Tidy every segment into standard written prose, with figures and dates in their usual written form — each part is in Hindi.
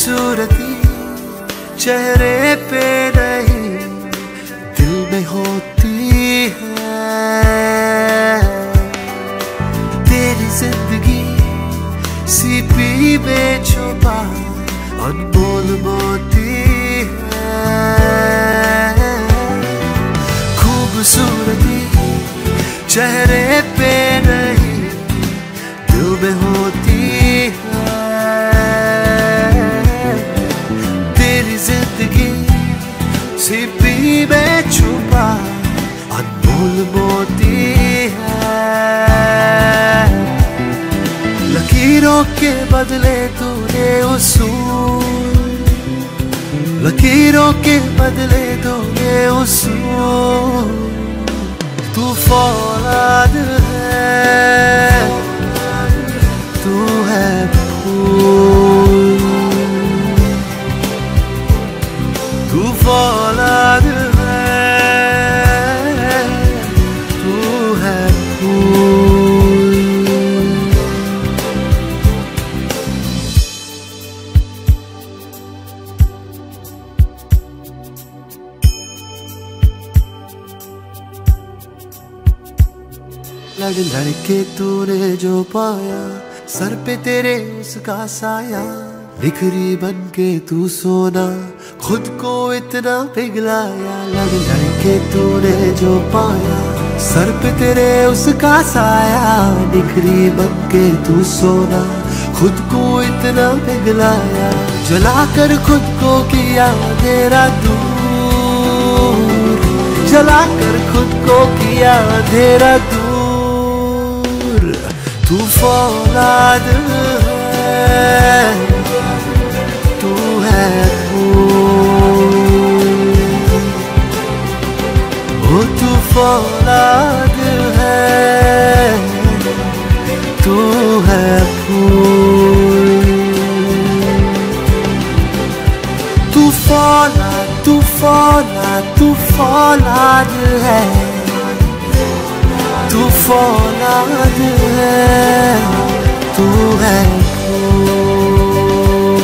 खूबसूरती चेहरे पे नहीं दिल में होती है। तेरी जिंदगी सीपी में छुपा अनमोल मोती है। खूबसूरती चेहरे पे नहीं दिल में होती है। तेरी जिंदगी सीपी में छुपा अनमोल मोती है। लकीरों के बदले तूने उसूल, लकीरों के बदले तूने उसूल। तू फौलाद है, तू है फूल। तू फौलाद है, तू है फूल। लड़ लड़ के तूने जो पाया सर पे तेरे उसका साया। बिखरी बन के तू सोना खुद को इतना पिघलाया। लड़ लड़ के तूने जो पाया सर पे तेरे उसका साया। बिखरी बन के तू सोना खुद को इतना पिघलाया। जलाकर खुद को किया अंधेरा दूर, जलाकर खुद को किया अंधेरा दूर। तू फौलाद है, तू है फूल। ओ तू फौलाद है, तू है फूल। तू फौलाद, तू फौलाद, तू फौलाद है, तू फौलाद है, तू है फूल,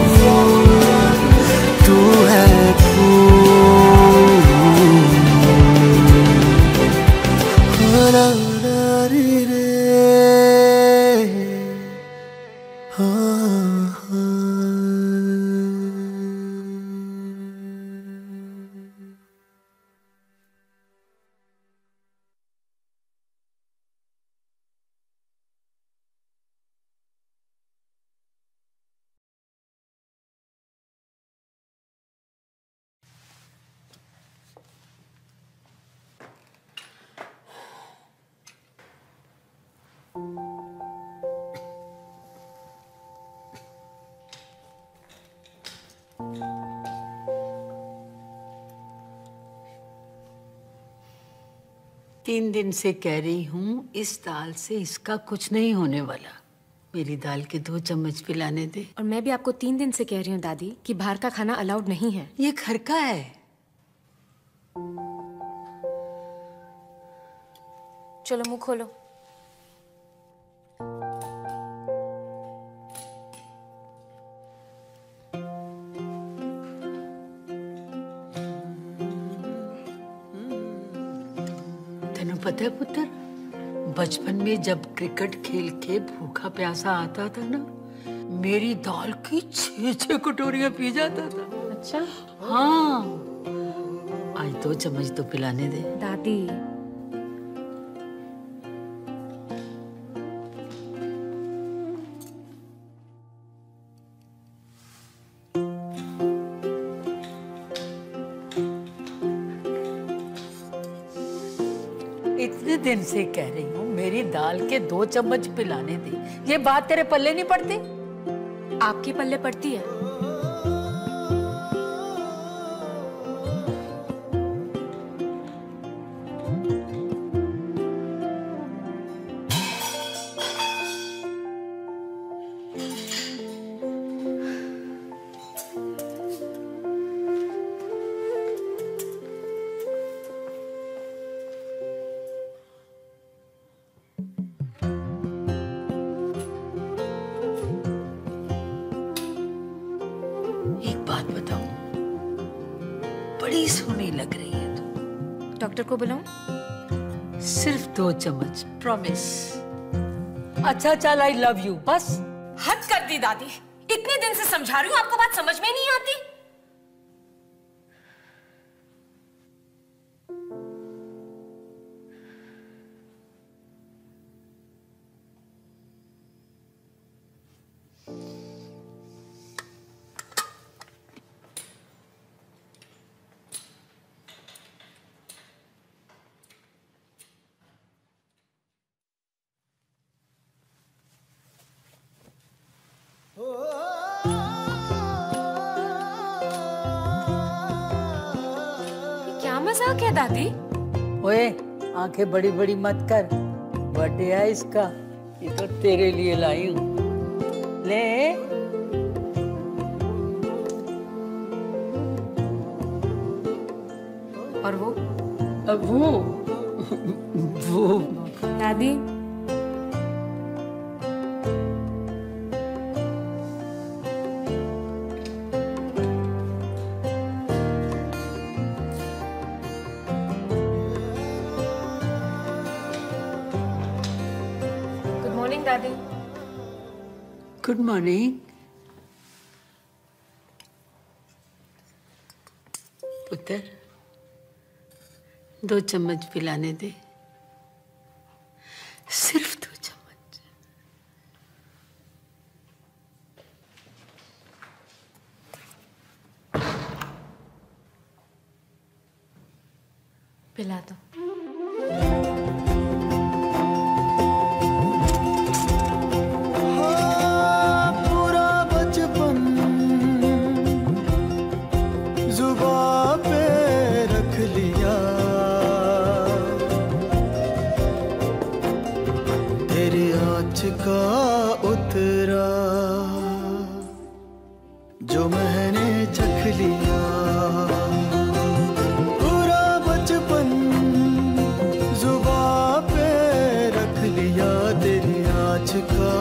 तू है फूल। रे रे हाँ हाँ। तीन दिन से कह रही हूँ इस दाल से इसका कुछ नहीं होने वाला। मेरी दाल के 2 चम्मच पिलाने दे। और मैं भी आपको 3 दिन से कह रही हूँ दादी कि बाहर का खाना अलाउड नहीं है। ये घर का है। चलो मुंह खोलो। तेनू पता है पुत्र, बचपन में जब क्रिकेट खेल के भूखा प्यासा आता था ना, मेरी दाल की 6 कटोरियां पी जाता था। अच्छा? हाँ, आज 2 चम्मच तो पिलाने दे। दादी इतने दिन से कह रही हूँ मेरी दाल के 2 चम्मच पिलाने दे। ये बात तेरे पल्ले नहीं पड़ती? आपकी पल्ले पड़ती है। लग रही है तू। डॉक्टर को बुलाऊं? सिर्फ 2 चम्मच, प्रॉमिस। अच्छा चल, आई लव यू, बस। हद कर दी दादी, इतने दिन से समझा रही हूँ, आपको बात समझ में नहीं आती। क्या मजाक है दादी? ओए, आंखें बड़ी बड़ी मत कर, बर्थडे है इसका, ये तो तेरे लिए लाई हूँ, ले। और वो वो दादी, गुड मॉर्निंग दादी। गुड मॉर्निंग पुत्र, 2 चम्मच पिलाने दे, सिर्फ 2 चम्मच। पिला दो। पूरा बचपन जुबां पे रख लिया, तेरी आँच का उतरा जो मैंने चख लिया। पूरा बचपन जुबां पे रख लिया, तेरी आँच का